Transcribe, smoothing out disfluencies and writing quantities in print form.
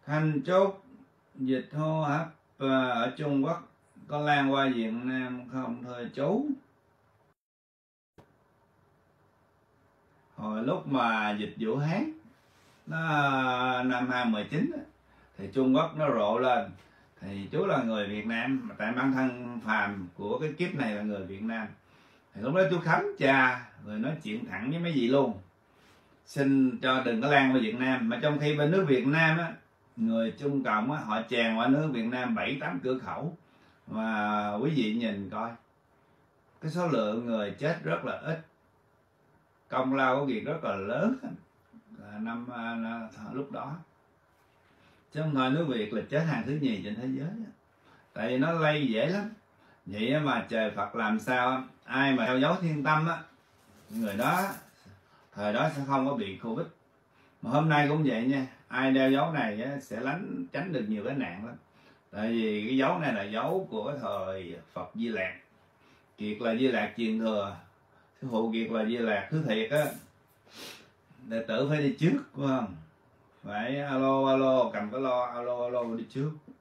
Thanh chốt dịch hô hấp ở Trung Quốc có lan qua Việt Nam không thưa chú? Hồi lúc mà dịch Vũ Hán nó năm 2019 thì Trung Quốc nó rộ lên, thì chú là người Việt Nam mà tại bản thân phàm của cái kiếp này là người Việt Nam, thì lúc đó chú khấn cha rồi nói chuyện thẳng với mấy vị luôn, xin cho đừng có lan qua Việt Nam. Mà trong khi bên nước Việt Nam á, người Trung Cộng á, họ tràn qua nước Việt Nam 7-8 cửa khẩu, mà quý vị nhìn coi cái số lượng người chết rất là ít, công lao của việc rất là lớn lúc đó, chứ không thôi nước Việt là chết hàng thứ nhì trên thế giới. Tại vì nó lây dễ lắm. Vậy mà trời Phật làm sao ai mà theo dấu thiên tâm á, người đó thời đó sẽ không có bị Covid. Mà hôm nay cũng vậy nha, ai đeo dấu này á, sẽ tránh được nhiều cái nạn lắm. Tại vì cái dấu này là dấu của cái thời Phật Di Lạc. Kiệt là Di Lạc truyền thừa, sư phụ Kiệt là Di Lạc thứ thiệt á, đệ tử phải đi trước, phải không? Phải alo cầm cái lo alo đi trước.